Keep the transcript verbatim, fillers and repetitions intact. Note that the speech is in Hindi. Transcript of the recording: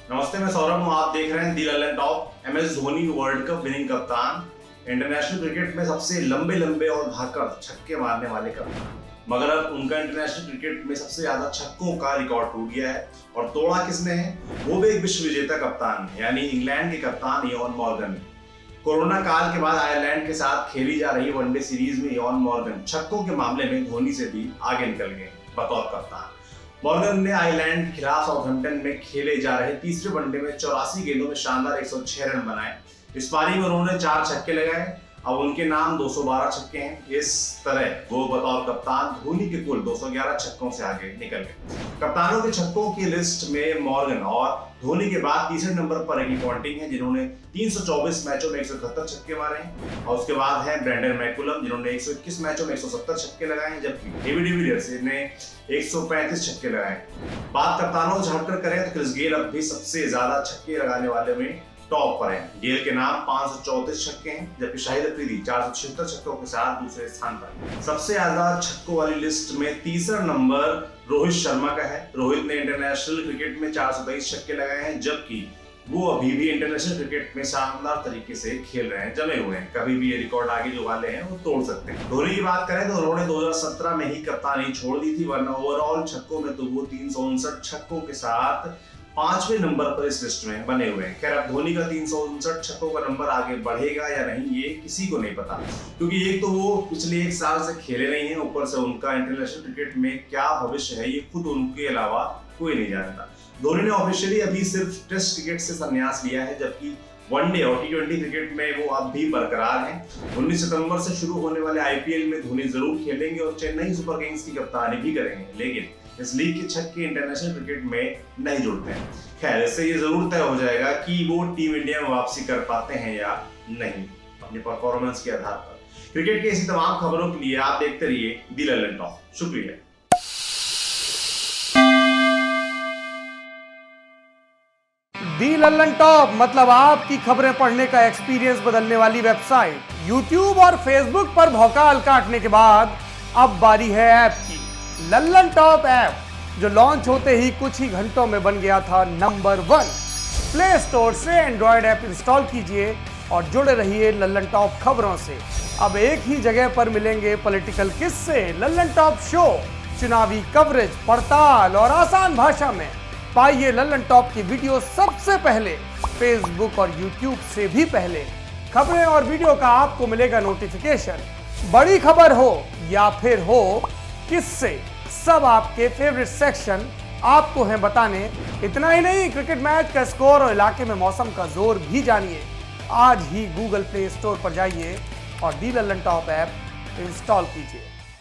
नमस्ते, मैं सौरभ हूँ। आप देख रहे हैं the Lallantop. M S Dhoni world cup winning कप्तान, इंटरनेशनल क्रिकेट में सबसे लंबे लंबे और धाकड़ छक्के मारने वाले कप्तान। मगर अब उनका इंटरनेशनल क्रिकेट में सबसे ज्यादा छक्कों का रिकॉर्ड टूट गया है और तोड़ा किसने है? वो भी एक विश्व विजेता कप्तान यानी इंग्लैंड के कप्तान इयान मॉर्गन ने। कोरोना काल के बाद आयरलैंड के साथ खेली जा रही वनडे सीरीज में इयान मॉर्गन छक्कों के मामले में धोनी से भी आगे निकल गए बतौर कप्तान। मॉर्गन ने आयरलैंड के खिलाफ साउथहैम्पटन में खेले जा रहे तीसरे वनडे में चौरासी गेंदों में शानदार एक सौ छह रन बनाए। इस पारी में उन्होंने चार छक्के लगाए। अब उनके नाम दो सौ बारह छक्के हैं। इस तरह वो बतौर कप्तान धोनी के कुल दो सौ ग्यारह छक्कों से आगे निकल गए। कप्तानों के छक्कों की लिस्ट में मॉर्गन और धोनी के बाद तीसरे नंबर पर रिकी पॉन्टिंग है, जिन्होंने तीन सौ चौबीस मैचों में एक सौ इकहत्तर छक्के मारे हैं। और उसके बाद है ब्रेंडन मैकुलम, जिन्होंने एक सौ इक्कीस मैचों में एक सौ सत्तर छक्के लगाए हैं, जबकि डेविड डिविलियर्स ने एक सौ पैंतीस छक्के लगाए। बात कप्तानों से हटकर करें तो क्रिस गेल अब भी सबसे ज्यादा छक्के लगाने वाले में टॉप पर हैं। गेल के नाम पांच सौ चौंतीस छक्के हैं, जबकि शाहिद अफरीदी चार सौ छिहत्तर छक्कों के साथ दूसरे स्थान पर। सबसे ज्यादा छक्कों वाली लिस्ट में तीसरा नंबर रोहित शर्मा का है। रोहित ने इंटरनेशनल क्रिकेट में चार सौ तेईस छक्के लगाए हैं, जबकि वो अभी भी इंटरनेशनल क्रिकेट में शानदार तरीके से खेल रहे हैं, जमे हुए हैं। कभी भी ये रिकॉर्ड आगे जो वाले हैं वो तोड़ सकते हैं। धोनी की बात करें तो उन्होंने दो हज़ार सत्रह में ही कप्तानी छोड़ दी थी, वरना ओवरऑल छक्कों में तो वो तीन सौ उनसठ छक्कों के साथ पांचवें नंबर पर इस लिस्ट में बने हुए हैं। खैर, अब धोनी का तीन सौ उनसठ छक्कों का नंबर आगे बढ़ेगा या नहीं ये किसी को नहीं पता, क्योंकि एक तो वो पिछले एक साल से खेले नहीं हैं, ऊपर से उनका इंटरनेशनल क्रिकेट में क्या भविष्य है ये खुद उनके अलावा कोई नहीं जानता। धोनी ने ऑफिशियली अभी सिर्फ टेस्ट क्रिकेट से संन्यास लिया है, जबकि वनडे और टी ट्वेंटी क्रिकेट में वो अब भी बरकरार हैं। उन्नीस सितंबर से शुरू होने वाले आईपीएल में धोनी जरूर खेलेंगे और चेन्नई सुपर किंग्स की कप्तानी भी करेंगे, लेकिन इस लीग के छक्के इंटरनेशनल क्रिकेट में नहीं जुड़ते हैं। खैर, इससे ये जरूर तय हो जाएगा कि वो टीम इंडिया में वापसी कर पाते हैं या नहीं अपनी परफॉर्मेंस के आधार पर। क्रिकेट की ऐसी तमाम खबरों के लिए आप देखते रहिए दी लल्लन टॉप। शुक्रिया। दी लल्लन टॉप मतलब आपकी खबरें पढ़ने का एक्सपीरियंस बदलने वाली वेबसाइट। यूट्यूब और फेसबुक पर भौकाल काटने के बाद अब बारी है ऐप की। लल्लन टॉप ऐप जो लॉन्च होते ही कुछ ही घंटों में बन गया था नंबर वन। प्ले स्टोर से एंड्रॉयड ऐप इंस्टॉल कीजिए और जुड़े रहिए लल्लन टॉप खबरों से। अब एक ही जगह पर मिलेंगे पॉलिटिकल किस्से, लल्लन टॉप शो, चुनावी कवरेज, पड़ताल और आसान भाषा में। पाइए लल्लन टॉप की वीडियो सबसे पहले, फेसबुक और यूट्यूब से भी पहले। खबरें और वीडियो का आपको मिलेगा नोटिफिकेशन। बड़ी खबर हो या फिर हो किससे, सब आपके फेवरेट सेक्शन आपको हैं बताने। इतना ही नहीं, क्रिकेट मैच का स्कोर और इलाके में मौसम का जोर भी जानिए। आज ही गूगल प्ले स्टोर पर जाइए और the Lallantop app install कीजिए।